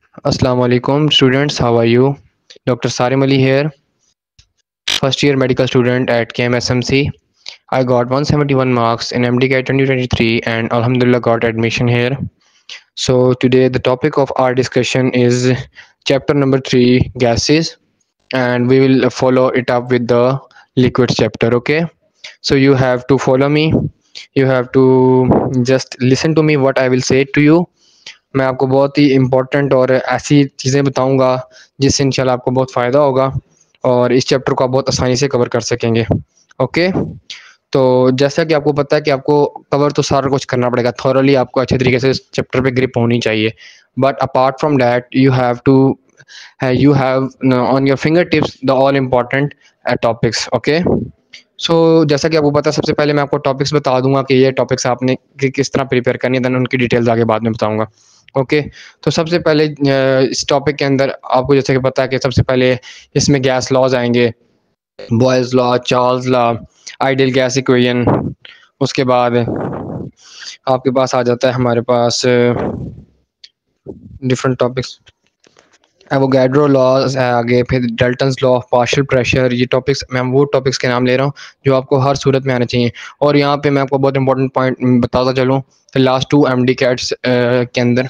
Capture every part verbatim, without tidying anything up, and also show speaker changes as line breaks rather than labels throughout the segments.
Assalamu alaikum students, how are you? Doctor Sarim Ali here, first year medical student at K M S M C. I got one hundred seventy-one marks in M D C twenty twenty-three and Alhamdulillah got admission here. So today the topic of our discussion is chapter number three, gases, and we will follow it up with the liquids chapter. Okay, so you have to follow me. You have to just listen to me what I will say to you. मैं आपको बहुत ही important और ऐसी चीज़ें बताऊंगा जिससे इंशाल्लाह आपको बहुत फ़ायदा होगा और इस चैप्टर को आप बहुत आसानी से कवर कर सकेंगे। ओके, तो जैसा कि आपको पता है कि आपको कवर तो सारा कुछ करना पड़ेगा, थॉरली आपको अच्छे तरीके से इस चैप्टर पे ग्रिप होनी चाहिए। But apart from that you have to you have on your finger tips the all important topics. Okay, so so, जैसा कि आपको पता है, सबसे पहले मैं आपको टॉपिक्स बता दूंगा कि ये टॉपिक्स आपने कि किस तरह प्रिपेयर करनी है, देन उनकी डिटेल्स आगे बाद में बताऊंगा। ओके, तो सबसे पहले इस टॉपिक के अंदर आपको जैसे कि पता है कि सबसे पहले इसमें गैस लॉज आएंगे, Boyle's law, Charles law, ideal gas equation. उसके बाद आपके पास आ जाता है हमारे पास डिफरेंट टॉपिक्स, एवोगैड्रो लॉज है आगे, फिर Dalton's law of partial pressure. ये टॉपिक्स मैं वो टॉपिक्स के नाम ले रहा हूँ जो आपको हर सूरत में आने चाहिए। और यहाँ पे मैं आपको बहुत इंपॉर्टेंट पॉइंट बताता चलूँ, last two M D CATs के अंदर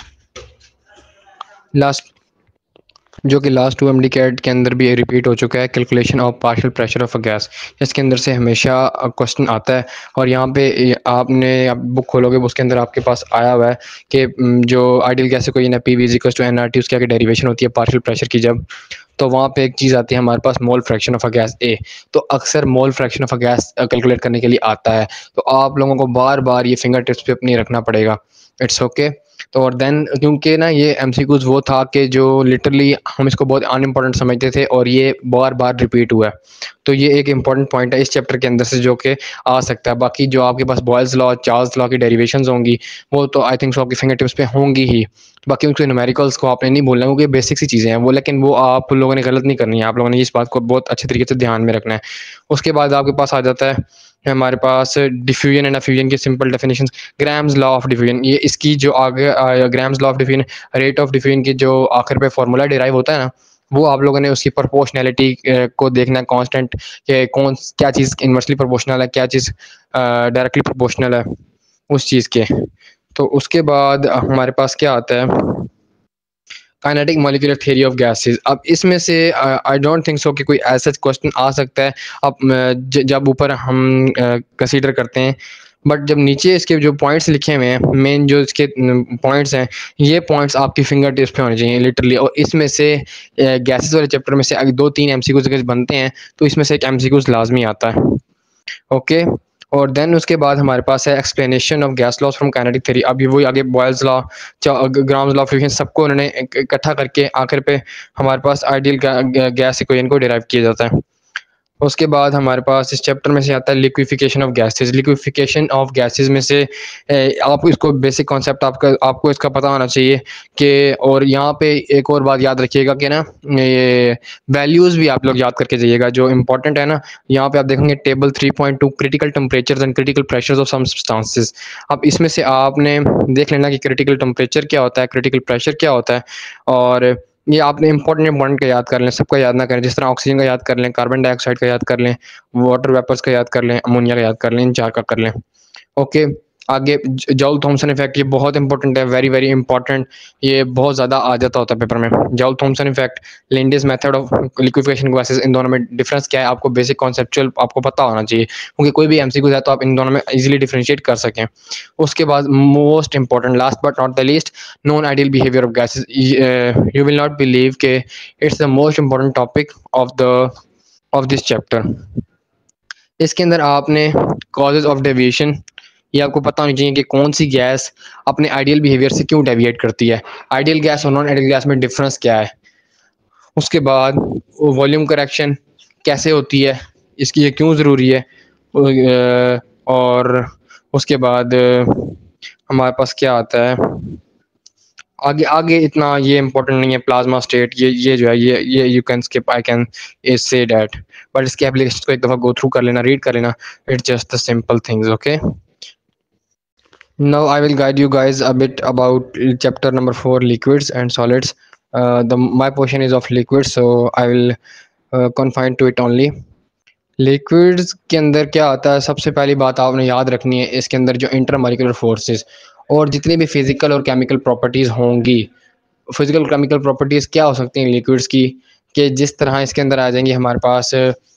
लास्ट जो कि last two M D CAT के अंदर भी रिपीट हो चुका है, calculation of partial pressure of a gas. इसके अंदर से हमेशा क्वेश्चन आता है और यहाँ पे आपने आप बुक खोलोगे, उसके अंदर आपके पास आया हुआ है कि जो आइडियल गैस है कोई ना P V is equals to N R T, उसकी आगे डेरिवेशन होती है पार्शियल प्रेशर की जब, तो वहाँ पे एक चीज़ आती है हमारे पास mole fraction of a gas A. तो अक्सर mole fraction of a gas calculate करने के लिए आता है, तो आप लोगों को बार बार ये फिंगर टिप्स पे अपनी रखना पड़ेगा। It's okay okay? तो और देन क्योंकि ना ये एमसीक्यूज वो था कि जो लिटरली हम इसको बहुत अनइम्पॉर्टेंट समझते थे और ये बार बार रिपीट हुआ है, तो ये एक इंपॉर्टेंट पॉइंट है इस चैप्टर के अंदर से जो कि आ सकता है। बाकी जो आपके पास बॉयल्स लॉ, चार्ल्स लॉ की डेरिवेशंस होंगी वो तो आई थिंक सो आपकी फिंगर टिप्स पे होंगी ही। बाकी उनके न्यूमेरिकल्स को आपने नहीं भूलना क्योंकि बेसिक सी चीज़ें हैं वो, लेकिन वो आप लोगों ने गलत नहीं करनी है, आप लोगों ने इस बात को बहुत अच्छे तरीके से ध्यान में रखना है। उसके बाद आपके पास आ जाता है हमारे पास डिफ्यूजन एंड एफ्यूजन की simple definitions, Graham's law of diffusion. ये इसकी जो आगे Graham's law of diffusion, rate of diffusion की जो आखिर पे फार्मूला डिराइव होता है ना, वो आप लोगों ने उसकी प्रोपोर्शनैलिटी को देखना है, कांस्टेंट के कौन क्या चीज़ इन्वर्सली प्रोपोर्शनल है, क्या चीज़ डायरेक्टली प्रोपोर्शनल है उस चीज़ के। तो उसके बाद हमारे पास क्या आता है, kinetic molecular theory of gases. अब इसमें से आई डोंट थिंक सो कि कोई ऐसा क्वेश्चन आ सकता है अब जब ऊपर हम कंसीडर करते हैं, बट जब नीचे इसके जो पॉइंट्स लिखे हुए हैं, मेन जो इसके पॉइंट्स हैं, ये पॉइंट्स आपकी फिंगर टिप्स पे होने चाहिए लिटरली। और इसमें से गैसेस वाले चैप्टर में से अगर दो तीन एमसीक्यूज अगर बनते हैं तो इसमें से एक एमसीक्यूज लाजमी आता है। Okay okay? और देन उसके बाद हमारे पास है explanation of gas laws from kinetic theory. अब ये वही आगे Boyle's law, Graham's law of fusion, सबको उन्होंने इकट्ठा करके आखिर पे हमारे पास आइडियल गैस इक्वेशन को डिराइव किया जाता है। उसके बाद हमारे पास इस चैप्टर में से आता है liquefaction of gases. Liquefaction of gases में से आप इसको बेसिक कॉन्सेप्ट आपका आपको इसका पता होना चाहिए कि, और यहाँ पे एक और बात याद रखिएगा कि ना ये वैल्यूज़ भी आप लोग याद करके जाइएगा जो इम्पोर्टेंट है ना। यहाँ पे आप देखेंगे table three point two critical temperatures and critical pressures of some substances. अब इसमें से आपने देख लेना कि क्रिटिकल टेम्परेचर क्या होता है, क्रिटिकल प्रेशर क्या होता है, और ये आपने इंपॉर्टेंट इंपॉर्टेंट का याद कर लें, सबका याद ना करें। जिस तरह ऑक्सीजन का याद कर लें, कार्बन डाइऑक्साइड का याद कर लें, वाटर वेपर्स का याद कर लें, अमोनिया का याद कर लें, इन चार का कर लें। ओके, आगे जॉल थॉमसन इफेक्ट, ये बहुत इंपॉर्टेंट है, वेरी वेरी इंपॉर्टेंट, ये बहुत ज़्यादा आ जाता होता है पेपर में। Joule Thomson effect, Linde's method of liquefaction gases, इन दोनों में डिफरेंस क्या है आपको बेसिक कॉन्सेप्चुअल आपको पता होना चाहिए, क्योंकि कोई भी एमसीक्यू है तो आप इन दोनों में इजीली डिफरेंशिएट कर सकें। उसके बाद most important, last but not the least, non ideal behaviour of gases. You will not believe के it's the most important topic of the of this chapter. इसके अंदर आपने कॉजेज ऑफ डेविएशन, ये आपको पता होनी चाहिए कि कौन सी गैस अपने आइडियल बिहेवियर से क्यों डेविएट करती है, आइडियल गैस और नॉन आइडियल गैस में डिफरेंस क्या है। उसके बाद वॉल्यूम करेक्शन कैसे होती है, इसकी ये क्यों ज़रूरी है, और उसके बाद हमारे पास क्या आता है आगे आगे इतना ये इंपॉर्टेंट नहीं है। प्लाज्मा स्टेट, ये ये जो है ये ये you can skip, I can say that, but इसके एप्लीकेशन को एक दफ़ा गो थ्रू कर लेना, रीड कर लेना, it's just the simple things. Okay, Now I will guide you guys a bit about chapter number four, liquids and solids. Uh, the my portion is of liquids, so I will uh, confine to it only. Liquids के अंदर क्या आता है, सबसे पहली बात आपने याद रखनी है, इसके अंदर जो इंटरमॉलिक्यूलर फोर्सेस और जितनी भी फिजिकल और केमिकल प्रॉपर्टीज़ होंगी, फिजिकल केमिकल प्रॉपर्टीज़ क्या हो सकती हैं लिक्विड्स की, कि जिस तरह इसके अंदर आ जाएंगी हमारे पास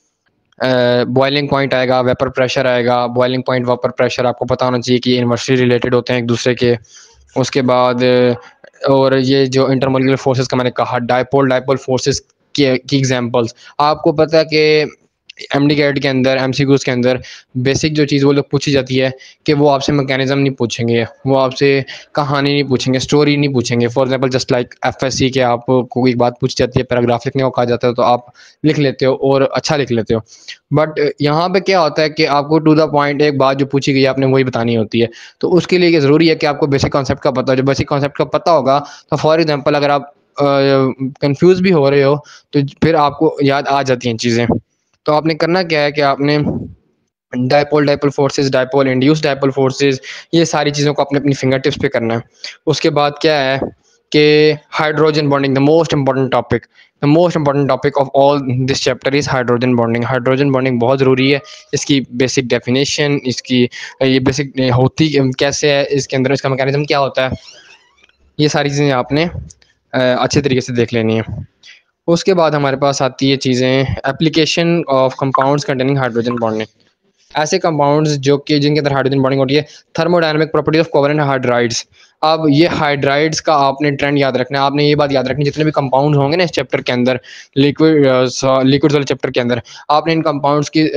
बॉइलिंग पॉइंट आएगा, वेपर प्रेशर आएगा। बॉइलिंग पॉइंट, वेपर प्रेशर आपको पता होना चाहिए कि इनवर्सली रिलेटेड होते हैं एक दूसरे के। उसके बाद और ये जो इंटरमोलिकुलर फोर्सेस का मैंने कहा, डायपोल डायपोल फोर्सेस की की एग्जांपल्स आपको पता है कि एमडी कैट के अंदर, एमसीक्यूज के अंदर बेसिक जो चीज़ वो लोग पूछी जाती है कि वो आपसे मैकेनिज्म नहीं पूछेंगे, वो आपसे कहानी नहीं पूछेंगे, स्टोरी नहीं पूछेंगे। For example just like FSc के आपको कोई बात पूछी जाती है, पैराग्राफ लिखने को कहा जाता है तो आप लिख लेते हो और अच्छा लिख लेते हो। बट यहाँ पे क्या होता है कि आपको टू द पॉइंट एक बात जो पूछी गई है आपने वही बतानी होती है। तो उसके लिए ज़रूरी है कि आपको बेसिक कॉन्सेप्ट का पता हो। जब बेसिक कॉन्सेप्ट का पता होगा तो फॉर एग्जांपल अगर आप कंफ्यूज भी हो रहे हो तो फिर आपको याद आ जाती हैं चीज़ें। तो आपने करना क्या है कि आपने dipole dipole forces, dipole induced dipole forces, ये सारी चीज़ों को अपने अपनी फिंगर टिप्स पे करना है। उसके बाद क्या है कि hydrogen bonding, the most important topic, the most important topic of all this chapter is hydrogen bonding. Hydrogen bonding बहुत ज़रूरी है। इसकी बेसिक डेफिनेशन, इसकी ये बेसिक होती कैसे है, इसके अंदर इसका मैकेनिज्म क्या होता है, ये सारी चीज़ें आपने अच्छे तरीके से देख लेनी है। उसके बाद हमारे पास आती है चीज़ें application of compounds containing hydrogen bonding. ऐसे कंपाउंड्स जो कि जिनके अंदर हाइड्रोजन बॉन्डिंग होती है। Thermodynamic properties of covalent hydrides. अब ये हाइड्राइड्स का आपने ट्रेंड याद रखना है। आपने ये बात याद रखनी, जितने भी कंपाउंड्स होंगे ना इस चैप्टर के अंदर, लिक्विड लिक्विड्स वाले चैप्टर के अंदर, आपने इन कंपाउंड्स की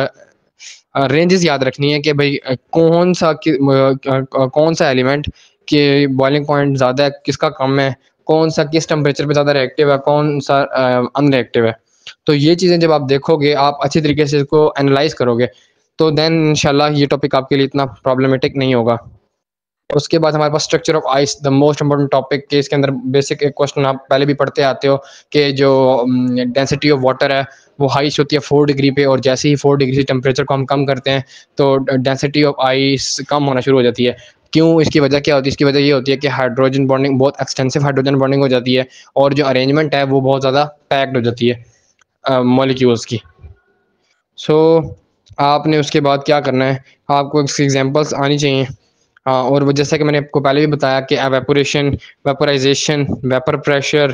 रेंजेस याद रखनी है कि भाई कौन सा कौन सा एलिमेंट के बॉइलिंग पॉइंट ज़्यादा है, किसका कम है, कौन सा किस टेम्परेचर पे ज़्यादा रिएक्टिव है, कौन सा अनरिएक्टिव है। तो ये चीज़ें जब आप देखोगे, आप अच्छी तरीके से इसको एनालाइज करोगे, तो देन इंशाल्लाह ये टॉपिक आपके लिए इतना प्रॉब्लमेटिक नहीं होगा। उसके बाद हमारे पास structure of ice, the most important topic के इसके अंदर बेसिक एक क्वेश्चन आप पहले भी पढ़ते आते हो कि जो डेंसिटी ऑफ वाटर है वो हाइस्ट होती है फोर डिग्री पे, और जैसे ही फोर डिग्री से टेम्परेचर को हम कम करते हैं तो डेंसिटी ऑफ आइस कम होना शुरू हो जाती है। क्यों? इसकी वजह क्या होती है? इसकी वजह ये होती है कि हाइड्रोजन बॉन्डिंग, बहुत एक्सटेंसिव हाइड्रोजन बॉन्डिंग हो जाती है, और जो अरेंजमेंट है वो बहुत ज़्यादा पैक्ड हो जाती है मॉलिक्यूल्स की। सो so, आपने उसके बाद क्या करना है, आपको इसकी एग्जांपल्स आनी चाहिए। हाँ, और वो जैसा कि मैंने आपको पहले भी बताया कि evaporation, vaporisation, vapour pressure,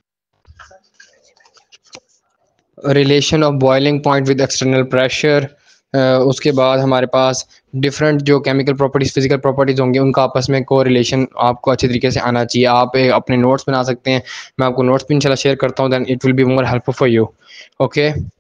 relation of boiling point with external pressure. उसके बाद हमारे पास डिफरेंट जो केमिकल प्रॉपर्टीज़, फिजिकल प्रॉपर्टीज़ होंगे, उनका आपस में को रिलेशन आपको अच्छे तरीके से आना चाहिए। आप अपने नोट्स बना सकते हैं, मैं आपको नोट्स भी इंशाल्लाह शेयर करता हूँ, then it will be more helpful for you. Okay.